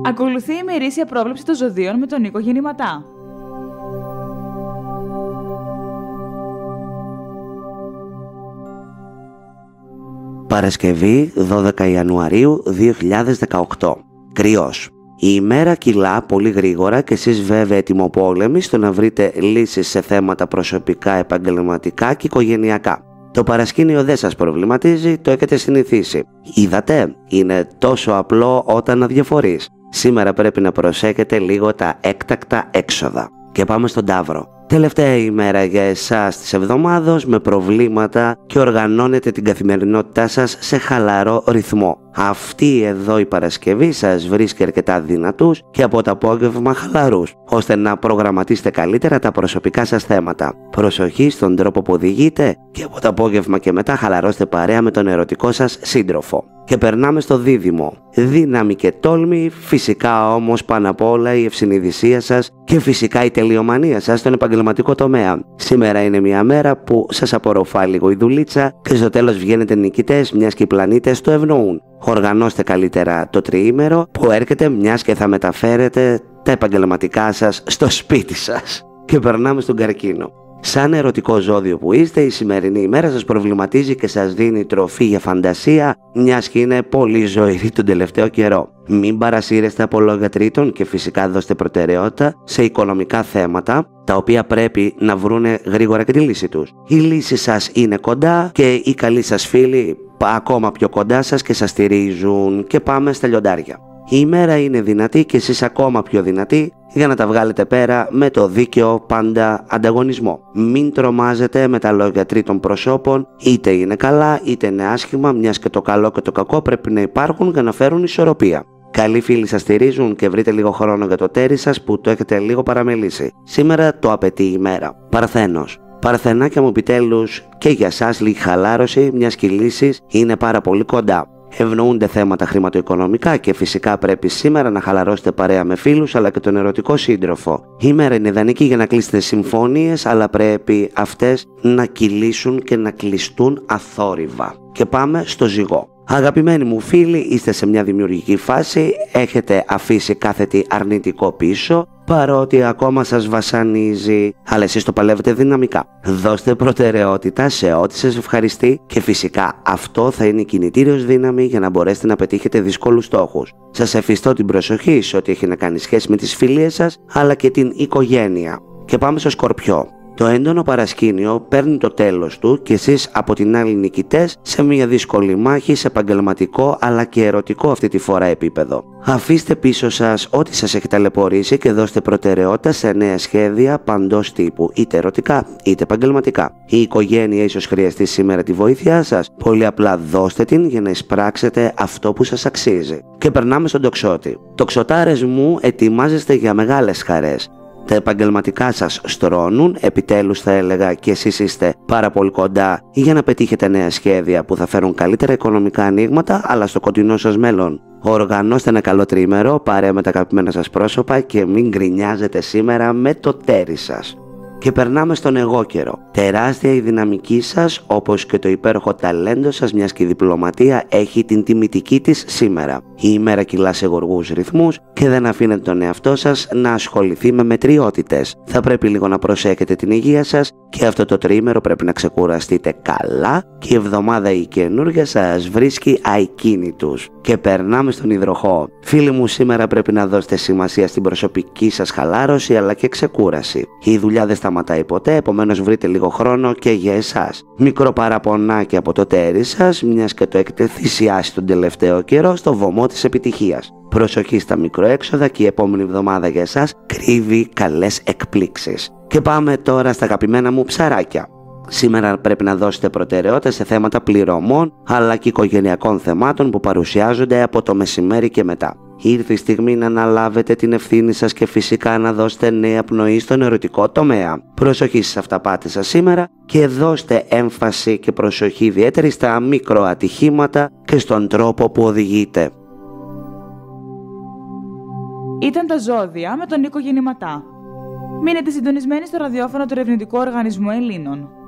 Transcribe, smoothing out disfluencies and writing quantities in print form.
Ακολουθεί η ημερήσια πρόβλεψη των ζωδίων με τον Νίκο Γεννηματά. Παρασκευή 12 Ιανουαρίου 2018. Κρυός. Η ημέρα κυλά πολύ γρήγορα και εσείς βέβαια ετοιμοπόλεμοι στο να βρείτε λύσεις σε θέματα προσωπικά, επαγγελματικά και οικογενειακά. Το παρασκήνιο δεν σας προβληματίζει, το έχετε συνηθίσει. Είδατε, είναι τόσο απλό όταν αδιαφορείς. Σήμερα πρέπει να προσέχετε λίγο τα έκτακτα έξοδα. Και πάμε στον Ταύρο. Τελευταία ημέρα για εσάς της εβδομάδος με προβλήματα και οργανώνετε την καθημερινότητά σας σε χαλαρό ρυθμό. Αυτή εδώ η Παρασκευή σας βρίσκει αρκετά δυνατούς και από το απόγευμα χαλαρούς, ώστε να προγραμματίσετε καλύτερα τα προσωπικά σας θέματα. Προσοχή στον τρόπο που οδηγείτε και από το απόγευμα και μετά χαλαρώστε παρέα με τον ερωτικό σας σύντροφο. Και περνάμε στο Δίδυμο. Δύναμη και τόλμη, φυσικά όμως πάνω απ' όλα η ευσυνειδησία σας και φυσικά η τελειομανία σας στον επαγγελματικό τομέα. Σήμερα είναι μια μέρα που σας απορροφά λίγο η δουλίτσα και στο τέλος βγαίνετε νικητές, μιας και οι πλανήτες το ευνοούν. Οργανώστε καλύτερα το τριήμερο που έρχεται, μιας και θα μεταφέρετε τα επαγγελματικά σας στο σπίτι σας. Και περνάμε στον Καρκίνο. Σαν ερωτικό ζώδιο που είστε, η σημερινή ημέρα σας προβληματίζει και σας δίνει τροφή για φαντασία, μιας και είναι πολύ ζωηρή τον τελευταίο καιρό. Μην παρασύρεστε από λόγια τρίτων και φυσικά δώστε προτεραιότητα σε οικονομικά θέματα, τα οποία πρέπει να βρούνε γρήγορα και τη λύση τους. Η λύση σας είναι κοντά και οι καλοί σας φίλοι ακόμα πιο κοντά σας και σας στηρίζουν. Και πάμε στα λιοντάρια. Η ημέρα είναι δυνατή και εσείς ακόμα πιο δυνατοί για να τα βγάλετε πέρα με το δίκαιο πάντα ανταγωνισμό. Μην τρομάζετε με τα λόγια τρίτων προσώπων, είτε είναι καλά είτε είναι άσχημα, μιας και το καλό και το κακό πρέπει να υπάρχουν για να φέρουν ισορροπία. Καλοί φίλοι σας στηρίζουν και βρείτε λίγο χρόνο για το τέρι σας που το έχετε λίγο παραμελήσει. Σήμερα το απαιτεί η ημέρα. Παρθένος. Παρθενάκια μου, επιτέλους και για σας λίγη χαλάρωση, μιας και οι λύσεις είναι πάρα πολύ κοντά. Ευνοούνται θέματα χρηματοοικονομικά και φυσικά πρέπει σήμερα να χαλαρώσετε παρέα με φίλους αλλά και τον ερωτικό σύντροφο. Η μέρα είναι ιδανική για να κλείσετε συμφωνίες, αλλά πρέπει αυτές να κυλήσουν και να κλειστούν αθόρυβα. Και πάμε στο Ζυγό. Αγαπημένοι μου φίλοι, είστε σε μια δημιουργική φάση, έχετε αφήσει κάθε τι αρνητικό πίσω, παρότι ακόμα σας βασανίζει, αλλά εσείς το παλεύετε δυναμικά. Δώστε προτεραιότητα σε ό,τι σας ευχαριστεί και φυσικά αυτό θα είναι η κινητήριος δύναμη για να μπορέσετε να πετύχετε δύσκολους στόχους. Σας εφιστώ την προσοχή σε ό,τι έχει να κάνει σχέση με τις φιλίες σας, αλλά και την οικογένεια. Και πάμε στο Σκορπιό. Το έντονο παρασκήνιο παίρνει το τέλος του και εσείς από την άλλη νικητές σε μια δύσκολη μάχη σε επαγγελματικό αλλά και ερωτικό αυτή τη φορά επίπεδο. Αφήστε πίσω σας ό,τι σας έχει ταλαιπωρήσει και δώστε προτεραιότητα σε νέα σχέδια παντός τύπου, είτε ερωτικά είτε επαγγελματικά. Η οικογένεια ίσως χρειαστεί σήμερα τη βοήθειά σας, πολύ απλά δώστε την για να εισπράξετε αυτό που σας αξίζει. Και περνάμε στον Τοξότη. Τοξοτάρες μου, ετοιμάζεστε για μεγάλες χαρές. Τα επαγγελματικά σας στρώνουν, επιτέλους θα έλεγα και εσείς είστε πάρα πολύ κοντά για να πετύχετε νέα σχέδια που θα φέρουν καλύτερα οικονομικά ανοίγματα, αλλά στο κοντινό σας μέλλον. Οργανώστε ένα καλό τρίμερο παρέα με τα αγαπημένα σας πρόσωπα και μην γκρινιάζετε σήμερα με το τέρι σας. Και περνάμε στον εγώκερο. Τεράστια η δυναμική σας, όπως και το υπέροχο ταλέντο σας, μιας και η διπλωματία έχει την τιμητική της σήμερα. Η ημέρα κυλά σε γοργούς ρυθμούς και δεν αφήνετε τον εαυτό σας να ασχοληθεί με μετριότητες. Θα πρέπει λίγο να προσέχετε την υγεία σας και αυτό το τριήμερο πρέπει να ξεκουραστείτε καλά και η εβδομάδα η καινούργια σας βρίσκει ακίνητους. Και περνάμε στον Υδροχόο. Φίλοι μου, σήμερα πρέπει να δώσετε σημασία στην προσωπική σας χαλάρωση αλλά και ξεκούραση. Η δουλειά δεν σταματάει ποτέ, επομένως βρείτε λίγο χρόνο και για εσάς. Μικρό παραπονάκι από το τέρι σας, μιας και το έχετε θυσιάσει τον τελευταίο καιρό στο βωμό της επιτυχίας. Προσοχή στα μικροέξοδα και η επόμενη εβδομάδα για εσάς κρύβει καλές εκπλήξεις. Και πάμε τώρα στα αγαπημένα μου ψαράκια. Σήμερα πρέπει να δώσετε προτεραιότητα σε θέματα πληρωμών αλλά και οικογενειακών θεμάτων που παρουσιάζονται από το μεσημέρι και μετά. Ήρθε η στιγμή να αναλάβετε την ευθύνη σας και φυσικά να δώσετε νέα πνοή στον ερωτικό τομέα. Προσοχή στις αυταπάτες σας σήμερα και δώστε έμφαση και προσοχή ιδιαίτερη στα μικροατυχήματα και στον τρόπο που οδηγείτε. Ήταν τα ζώδια με τον Νίκο Γεννηματά. Μείνετε συντονισμένοι στο ραδιόφωνο του Ερευνητικού Οργανισμού Ελλήνων.